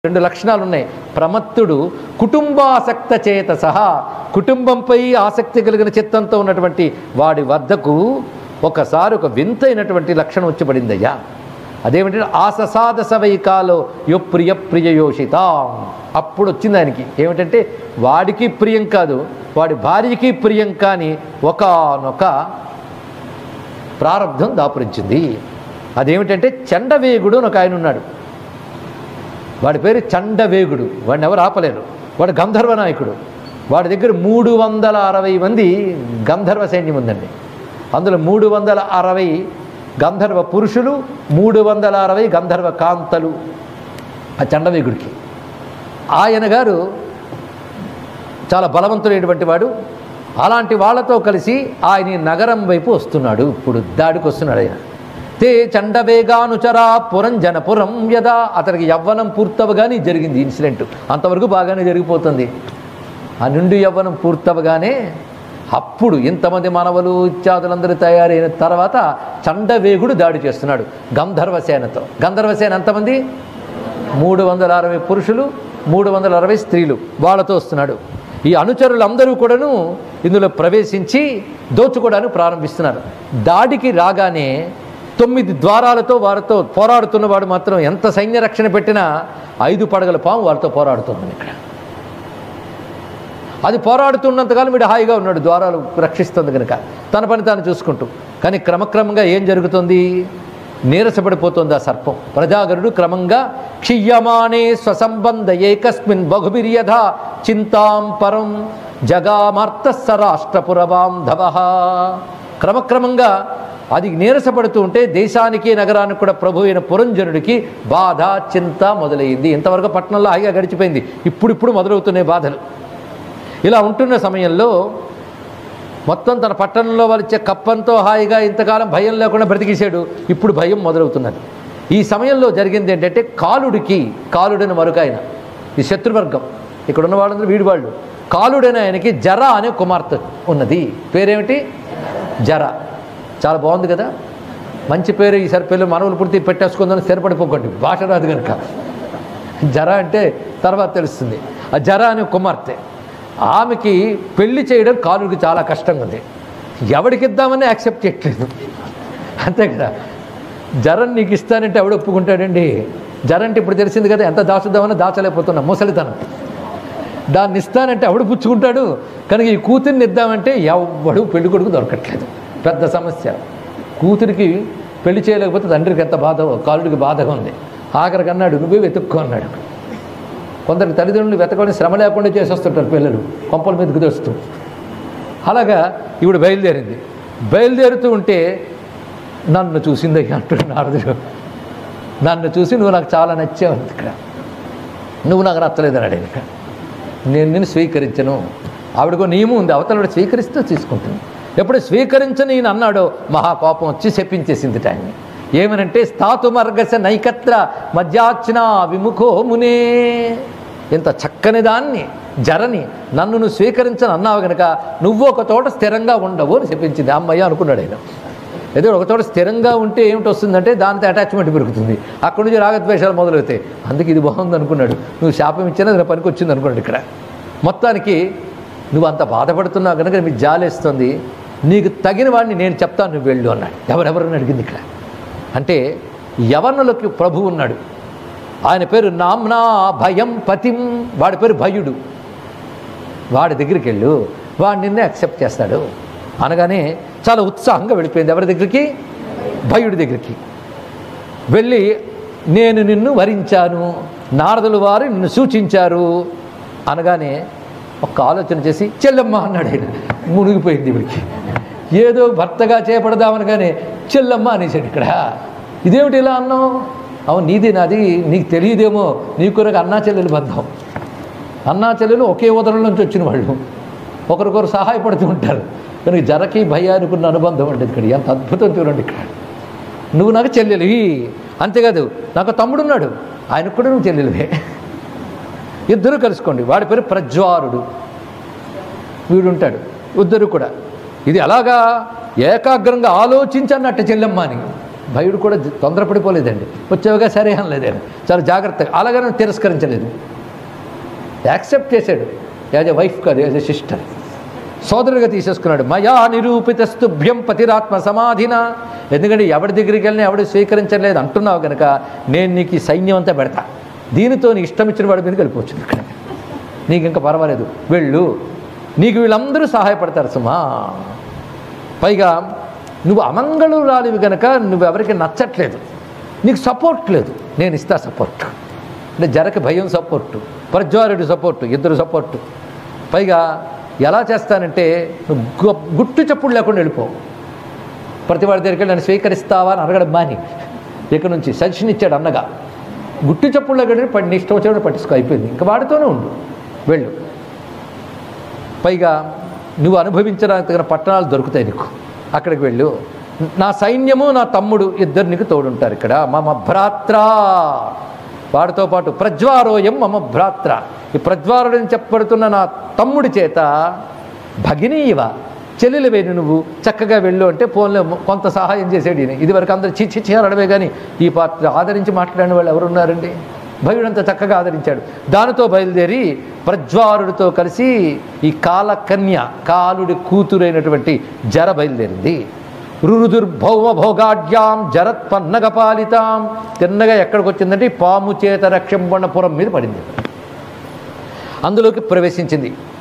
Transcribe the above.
రెండు లక్షణాలు ఉన్నాయి. ప్రమత్తుడు కుటుంబాసక్త చేత సహా, కుటుంబంపై ఆసక్తి కలిగిన చిత్తంతో ఉన్నటువంటి వాడి వద్దకు ఒకసారి ఒక వింతైనటువంటి లక్షణం వచ్చి పడిందయ్యా. అదేమిటంటే ఆససాద సవైకాలో యో ప్రియ ప్రియయోషిత. అప్పుడు వచ్చింది ఆయనకి ఏమిటంటే వాడికి ప్రియం కాదు, వాడి భార్యకి ప్రియం కాని ఒకానొక ప్రారంధం దాపురించింది. అదేమిటంటే చండవేగుడు అని ఒక ఆయన ఉన్నాడు. వాడి పేరు చండవేగుడు. వాడిని ఎవరు ఆపలేరు. వాడు గంధర్వ నాయకుడు. వాడి దగ్గర 360 మంది గంధర్వ సైన్యం ఉందండి. అందులో 360 గంధర్వ పురుషులు, 360 గంధర్వ కాంతలు ఆ చండవేగుడికి. ఆయన గారు చాలా బలవంతుడైనటువంటి వాడు. అలాంటి వాళ్ళతో కలిసి ఆయన నగరం వైపు వస్తున్నాడు. ఇప్పుడు దాడికి వస్తున్నాడు ఆయన. తే చండవేగానుచరా పురంజనపురం యదా. అతనికి యవ్వనం పూర్తవగానే జరిగింది ఇన్సిడెంట్. అంతవరకు బాగానే జరిగిపోతుంది. ఆ నిండు యవ్వనం పూర్తవగానే అప్పుడు ఇంతమంది మనవలు ఇత్యాదులందరూ తయారైన తర్వాత చండవేగుడు దాడి చేస్తున్నాడు గంధర్వ సేనతో. గంధర్వ సేన ఎంతమంది? 360 పురుషులు, 360 స్త్రీలు. వాళ్ళతో వస్తున్నాడు. ఈ అనుచరులందరూ కూడాను ఇందులో ప్రవేశించి దోచుకోవడానికి ప్రారంభిస్తున్నారు. దాడికి రాగానే 9 ద్వారాలతో వారితో పోరాడుతున్నవాడు మాత్రం ఎంత సైన్య రక్షణ పెట్టినా 5 పడగల పాము వారితో పోరాడుతున్నాడు. ఇక్కడ అది పోరాడుతున్నంతకాలం వీడు హాయిగా ఉన్నాడు, ద్వారాలు రక్షిస్తుంది కనుక తన పని తాను చూసుకుంటూ. కానీ క్రమక్రమంగా ఏం జరుగుతుంది? నీరసపడిపోతుంది ఆ సర్పం. ప్రజాగరుడు క్రమంగా క్షియ్యమానే స్వసంబంధ ఏకస్మిన్ బహుభిర్యథ చింతాం పరం జగామార్త సరాష్ట్రపురబాంధవ. క్రమక్రమంగా అది నీరసపడుతూ ఉంటే దేశానికి నగరానికి కూడా ప్రభు అయిన పురంజనుడికి బాధ చింత మొదలైంది. ఇంతవరకు పట్టణంలో హాయిగా గడిచిపోయింది. ఇప్పుడు మొదలవుతున్నాయి బాధలు. ఇలా ఉంటున్న సమయంలో మొత్తం తన పట్టణంలో వాళ్ళిచ్చే కప్పంతో హాయిగా ఇంతకాలం భయం లేకుండా బ్రతికేశాడు. ఇప్పుడు భయం మొదలవుతున్నది. ఈ సమయంలో జరిగింది ఏంటంటే కాలుడని మరొక ఆయన, ఈ శత్రువర్గం ఇక్కడ ఉన్న వాళ్ళందరూ వీడి వాళ్ళు. కాలుడైన ఆయనకి జర అనే కుమార్తె ఉన్నది. పేరేమిటి? జర. చాలా బాగుంది కదా, మంచి పేరు. ఈసారి పేరు మనవులు పుడితే పెట్టేసుకుందని స్థిరపడిపోకండి, భాష రాదు కనుక. జర అంటే తర్వాత తెలుస్తుంది. ఆ జర అనే కుమార్తె, ఆమెకి పెళ్లి చేయడం కాలుడికి చాలా కష్టంగా ఉంది. ఎవడికి ఇద్దామని యాక్సెప్ట్ చేయట్లేదు. అంతే కదా, జరని నీకు ఇస్తానంటే ఎవడు ఒప్పుకుంటాడండి? జర అంటే ఇప్పుడు తెలిసింది కదా, ఎంత దాచుద్దామని దాచలేకపోతున్నా, ముసలితనం. దాన్ని ఇస్తానంటే ఎవడు పుచ్చుకుంటాడు? కనుక ఈ కూతుర్ని ఇద్దామంటే ఎవడు పెళ్లి కొడుకు దొరకట్లేదు. పెద్ద సమస్య. కూతురికి పెళ్లి చేయలేకపోతే తండ్రికి ఎంత బాధ, కాలుడికి బాధగా ఉంది. ఆఖరికి అన్నాడు, నువ్వే వెతుక్కో అన్నాడు. కొందరికి తల్లిదండ్రులు వెతకని శ్రమ లేకుండా చేసేస్తుంటారు పిల్లలు, కొంపల మీదకు తెస్తూ. అలాగా ఈవిడ బయలుదేరింది. బయలుదేరుతూ ఉంటే నన్ను చూసింది అంటున్నాడు నారదుడు. నన్ను చూసి నువ్వు నాకు చాలా నచ్చావు, ఇక్కడ నువ్వు నాకు నచ్చలేదు అన్నాడు. ఇక్కడ నేను నిన్ను స్వీకరించను. ఆవిడకో నియమం ఉంది, అవతల స్వీకరిస్తూ తీసుకుంటుంది. ఎప్పుడు స్వీకరించని ఈయన అన్నాడో మహాకోపం వచ్చి చెప్పించేసింది ఆయన్ని. ఏమనంటే స్థాతుమర్గస నైకత్ర మధ్యార్చన విముఖో మునే. ఇంత చక్కని దాన్ని జరని నన్ను నువ్వు స్వీకరించని అన్నావు కనుక నువ్వు ఒక చోట స్థిరంగా ఉండవు అని చెప్పించింది. అమ్మయ్య అనుకున్నాడు ఆయన. ఏదో ఒక చోట స్థిరంగా ఉంటే ఏమిటి వస్తుందంటే దానితో అటాచ్మెంట్ పెరుగుతుంది, అక్కడి నుంచి రాగద్వేషాలు మొదలవుతాయి. అందుకే ఇది బాగుంది అనుకున్నాడు. నువ్వు శాపం ఇచ్చినా అది పనికి వచ్చింది అనుకున్నాడు. ఇక్కడ మొత్తానికి నువ్వు అంత బాధపడుతున్నావు కనుక మీకు జాలేస్తుంది, నీకు తగిన వాడిని నేను చెప్తాను, నువ్వు వెళ్ళు అన్నాడు. ఎవరెవరని అడిగింది ఇక్కడ. అంటే యవనులకి ప్రభు ఉన్నాడు. ఆయన పేరు నామ్నా భయం పతిం. వాడి పేరు భయుడు. వాడి దగ్గరికి వెళ్ళు, వాడు నిన్నే యాక్సెప్ట్ చేస్తాడు అనగానే చాలా ఉత్సాహంగా వెళ్ళిపోయింది. ఎవరి దగ్గరికి? భయుడి దగ్గరికి వెళ్ళి, నేను నిన్ను వరించాను, నారదులు వారు నిన్ను సూచించారు అనగానే ఒక ఆలోచన చేసి చెల్లెమ్మ అన్నాడు. ఆయన మునిగిపోయింది ఇవిడికి. ఏదో భర్తగా చేపడదామని కానీ చెల్లెమ్మ అనేసాడు. ఇక్కడ ఇదేమిటి ఇలా అన్నావు? అవును, నీది నాది నీకు తెలియదేమో, నీకు నాకు అన్నా చెల్లెలు బంధం. అన్నా చెల్లెలు ఒకే ఉదరం నుంచి వచ్చిన వాళ్ళు, ఒకరికొకరు సహాయపడుతూ ఉంటారు. కనుక జరకి భయానుకున్న అనుబంధం అంటే ఇక్కడ ఎంత అద్భుతం చూడండి. ఇక్కడ నువ్వు నాకు చెల్లెలివి, అంతేకాదు నాకు తమ్ముడున్నాడు, ఆయనకు కూడా నువ్వు చెల్లెలివే. ఇద్దరు కలుసుకోండి. వాడి పేరు ప్రజ్వారుడు, వీడుంటాడు. ఇద్దరు కూడా ఇది అలాగా ఏకాగ్రంగా ఆలోచించన్నట్టు చెల్లెమ్మ అని భయుడు కూడా తొందరపడిపోలేదండి. వచ్చావుగా సరే అనలేదండి, చాలా జాగ్రత్తగా. అలాగనే తిరస్కరించలేదు, యాక్సెప్ట్ చేశాడు. యాజ్ ఎ వైఫ్ కాదు, యాజ్ ఎ సిస్టర్, సోదరుడిగా తీసేసుకున్నాడు. మయా నిరూపితస్తుభ్యం పతిరాత్మ సమాధిన. ఎందుకంటే ఎవరి దగ్గరికి వెళ్ళినా ఎవడు స్వీకరించలేదు అంటున్నావు కనుక నేను నీకు ఈ సైన్యం అంతా పెడతా, దీనితో నీ ఇష్టం ఇచ్చిన వాడి మీదకి వెళ్ళిపోవచ్చు, ఇక్కడ నీకు ఇంకా పర్వాలేదు, వెళ్ళు, నీకు వీళ్ళందరూ సహాయపడతారు సుమా. పైగా నువ్వు అమంగళురాలివి కనుక నువ్వెవరికి నచ్చట్లేదు, నీకు సపోర్ట్ లేదు, నేను ఇస్తా సపోర్ట్. అంటే జరకి భయం సపోర్టు, ప్రజ్వారుడి సపోర్టు, ఇద్దరు సపోర్టు. పైగా ఎలా చేస్తానంటే నువ్వు గుట్టు చప్పుడు లేకుండా వెళ్ళిపో. ప్రతివాడి దగ్గరికి నన్ను స్వీకరిస్తావా అని అడగడం మాని ఇక నుంచి సజెషన్ ఇచ్చాడు అన్నగా. గుట్టు చప్పుడు లేకుండా నీ ఇష్టం వచ్చేవాడు పట్టించుకో, అయిపోయింది, ఇంకా వాడితోనే ఉండు, వెళ్ళు. పైగా నువ్వు అనుభవించడానికి తగిన పట్టణాలు దొరుకుతాయి నీకు, అక్కడికి వెళ్ళు. నా సైన్యము నా తమ్ముడు ఇద్దరు నీకు తోడుంటారు ఇక్కడ. మమ భ్రాత్ర, వాడితో పాటు ప్రజ్వారోయం మమ భ్రాత్ర, ఈ ప్రజ్వారుడని చెప్పబడుతున్న నా తమ్ముడి చేత భగినీయవ, చెల్లెలివేను నువ్వు, చక్కగా వెళ్ళు అంటే ఫోన్లో కొంత సహాయం చేసాడు ఈయన. ఇదివరకు అందరూ చిచ్చి అనడమే కానీ ఈ పాత్ర ఆదరించి మాట్లాడిన వాళ్ళు ఎవరున్నారండి? భయుడంతా చక్కగా ఆదరించాడు. దానితో బయలుదేరి ప్రజ్వారుడితో కలిసి ఈ కాలకన్య, కాలుడి కూతురైనటువంటి జర బయలుదేరింది. రురుదుర్భౌమ భోగాఢ్యాం జరత్పన్నగపాలితాం, తిన్నగా ఎక్కడికి వచ్చిందంటే పాము చేత రక్షంబణపురం మీద పడింది, అందులోకి ప్రవేశించింది.